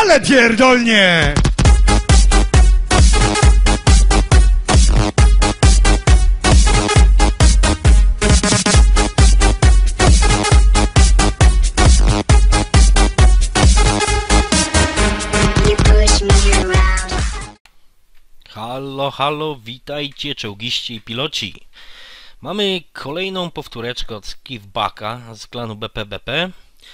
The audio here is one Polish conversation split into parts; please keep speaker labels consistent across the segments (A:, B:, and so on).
A: Ale pierdolnie!
B: Halo, halo, witajcie czołgiści i piloci. Mamy kolejną powtóreczkę od Skifbaka z klanu BPBP.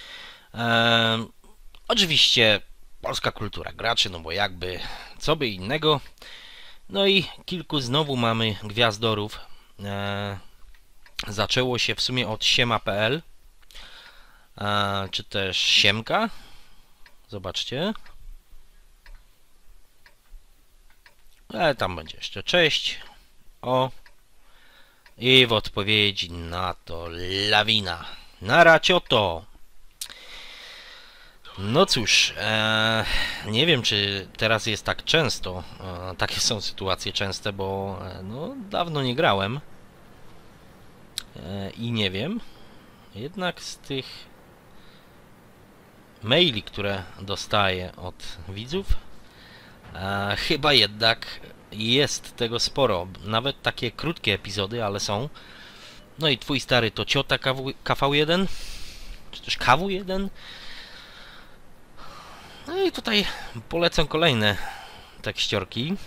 B: Oczywiście polska kultura graczy, no bo jakby, co by innego. No i kilku znowu mamy gwiazdorów. Zaczęło się w sumie od siema.pl, czy też siemka. Zobaczcie. Ale tam będzie jeszcze cześć. O. I w odpowiedzi na to lawina. Nara cioto. No cóż, nie wiem czy teraz jest tak często. Takie są sytuacje częste, bo no, dawno nie grałem. I nie wiem. Jednak z tych maili, które dostaję od widzów, chyba jednak jest tego sporo. Nawet takie krótkie epizody, ale są. No i twój stary to ciota KV1, czy też KW1. No i tutaj polecę kolejne tekściorki.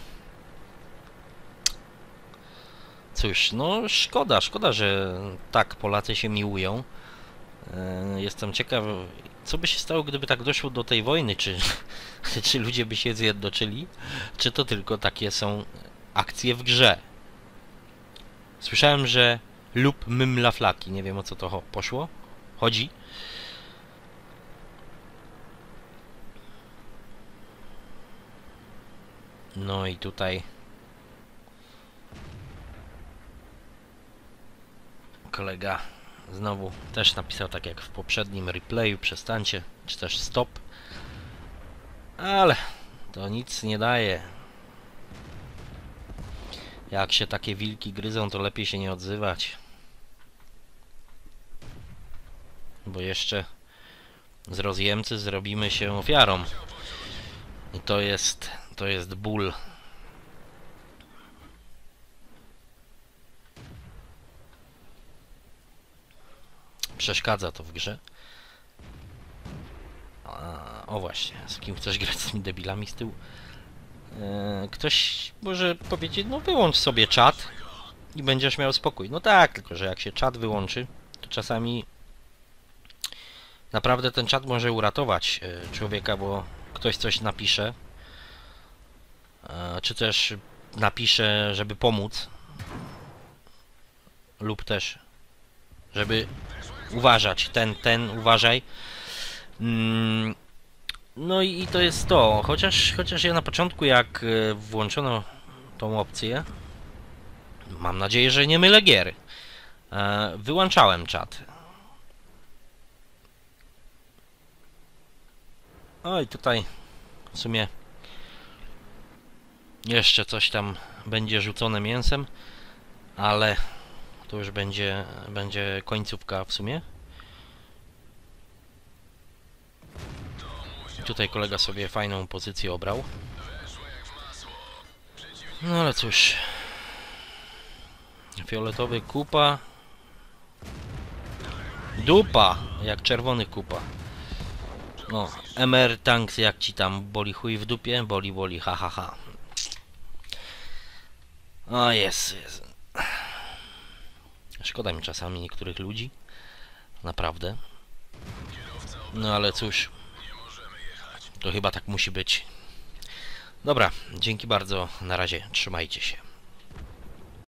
B: Cóż, no szkoda, że tak Polacy się miłują. Jestem ciekaw, co by się stało, gdyby tak doszło do tej wojny, czy ludzie by się zjednoczyli, czy to tylko takie są akcje w grze. Słyszałem, że lub mymlaflaki, nie wiem o co to chodzi. No i tutaj kolega znowu też napisał tak jak w poprzednim replayu, przestańcie, czy też stop. Ale to nic nie daje. Jak się takie wilki gryzą, to lepiej się nie odzywać. Bo jeszcze z rozjemcy zrobimy się ofiarą. I to jest ból. Przeszkadza to w grze. O właśnie, z kim chcesz grać, z tymi debilami z tyłu? Ktoś może powiedzieć, no wyłącz sobie czat i będziesz miał spokój. No tak, tylko że jak się czat wyłączy, to czasami naprawdę ten czat może uratować człowieka, bo ktoś coś napisze, czy też napisze, żeby pomóc, lub też żeby uważać, uważaj. No i to jest to, chociaż ja na początku jak włączono tą opcję, mam nadzieję, że nie mylę gier, wyłączałem czat. O i tutaj w sumie jeszcze coś tam będzie rzucone mięsem, ale to już będzie końcówka w sumie. Tutaj kolega sobie fajną pozycję obrał. No ale cóż. Fioletowy kupa. Dupa! Jak czerwony kupa. No, MR Tanks jak ci tam boli chuj w dupie? Boli, ha ha ha. O jest. Szkoda mi czasami niektórych ludzi. Naprawdę. No ale cóż. To chyba tak musi być. Dobra, dzięki bardzo. Na razie, trzymajcie się.